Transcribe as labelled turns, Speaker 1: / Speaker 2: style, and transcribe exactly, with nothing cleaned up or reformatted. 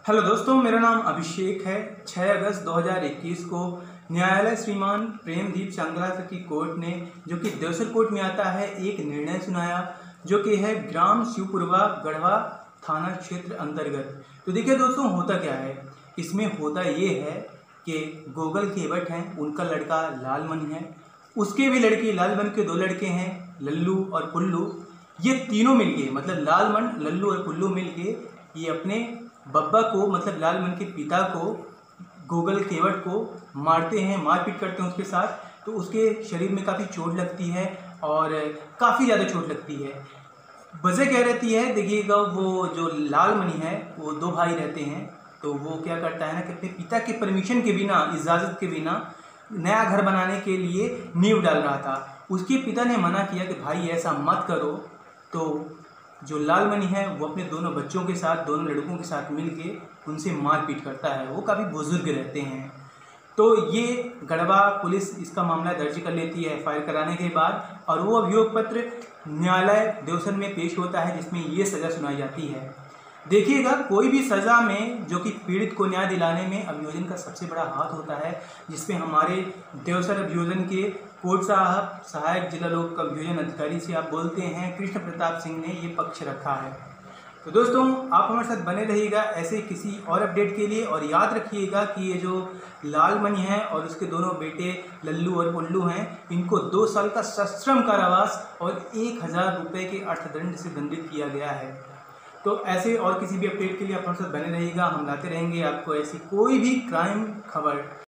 Speaker 1: Hello दोस्तों, मेरा नाम अभिषेक है। छह अगस्त दो हज़ार इक्कीस को न्यायालय श्रीमान प्रेमदीप चांगला की कोर्ट ने, जो कि देवसर कोर्ट में आता है, एक निर्णय सुनाया जो कि है ग्राम शिवपुरवा गढ़वा थाना क्षेत्र अंतर्गत। तो देखिए दोस्तों, होता क्या है इसमें, होता ये है कि गोगल केवट हैं, उनका लड़का लालमन है, उसके भी लड़के लालमन के दो लड़के हैं, लल्लू और पुल्लू। ये तीनों मिलके, मतलब लालमन, लल्लू और पुल्लू मिलके ये अपने बब्बा को, मतलब लालमन के पिता को, गोगल केवट को मारते हैं, मारपीट करते हैं उसके साथ। तो उसके शरीर में काफ़ी चोट लगती है और काफ़ी ज़्यादा चोट लगती है। वजह क्या रहती है, देखिएगा, वो जो लालमणि है वो दो भाई रहते हैं। तो वो क्या करता है ना कि अपने पिता के परमिशन के बिना, इजाज़त के बिना नया घर बनाने के लिए नींव डाल रहा था। उसके पिता ने मना किया कि भाई ऐसा मत करो। तो जो लालमणि है वो अपने दोनों बच्चों के साथ, दोनों लड़कों के साथ मिलके उनसे मारपीट करता है। वो काफ़ी बुजुर्ग रहते हैं। तो ये गढ़वा पुलिस इसका मामला दर्ज कर लेती है एफ आई आर कराने के बाद, और वो अभियोग पत्र न्यायालय देवसर में पेश होता है, जिसमें ये सज़ा सुनाई जाती है। देखिएगा, कोई भी सज़ा में जो कि पीड़ित को न्याय दिलाने में अभियोजन का सबसे बड़ा हाथ होता है, जिसमें हमारे देवसर अभियोजन के कोर्ट साहब, सहायक जिला लोक अभियोजन अधिकारी से आप बोलते हैं, कृष्ण प्रताप सिंह ने ये पक्ष रखा है। तो दोस्तों, आप हमारे साथ बने रहिएगा ऐसे किसी और अपडेट के लिए। और याद रखिएगा कि ये जो लालमणि है और उसके दोनों बेटे लल्लू और पुल्लू हैं, इनको दो साल का सश्रम कारावास और एक हज़ार रुपये के अर्थदंड से दंडित किया गया है। तो ऐसे और किसी भी अपडेट के लिए आप हमारे साथ बने रहिएगा। हम लाते रहेंगे आपको ऐसी कोई भी क्राइम खबर।